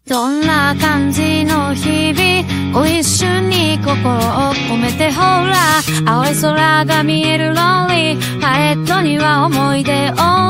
どんな感じの日々を一瞬に心を込めてほら青い空が見えるロンリーパレットには思い出オンリーいつま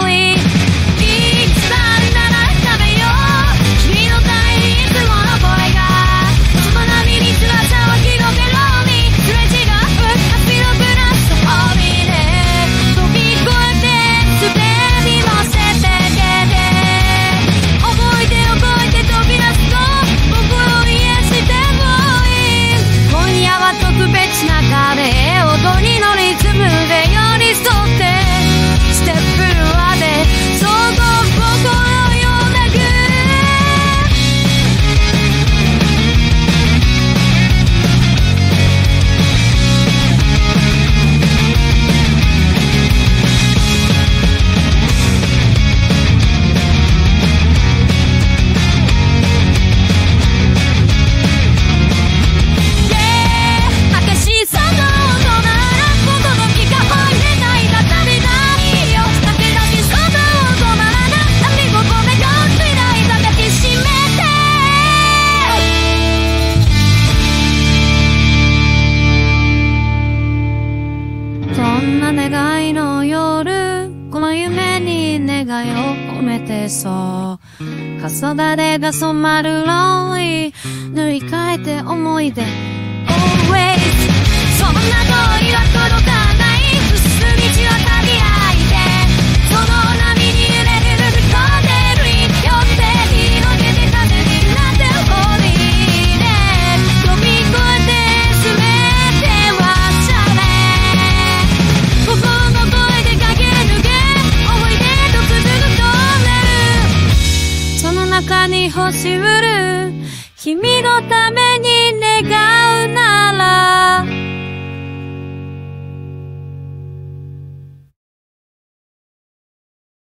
でなら食べよう君のためにいつものこれがその波に翼を広げろにすれ違うハッピーのブラストホービーで飛び越えて滑り乗せてけて覚えて飛び出すと心を癒してもいい今夜は特別なカレー踊りのリズムで寄り添ってステップまでその心よなく願いの夜この夢に願いを込めてそう重なれが染まるロンリー塗り替えて思い出 Always そんな遠いは届かない進む道は限られてその波に揺れるフコテルに寄って広げて風になってホリーで飛び越えて全てはシャレ心の声で駆け抜け思い出と続くトンネルその中に星降る君のために願うな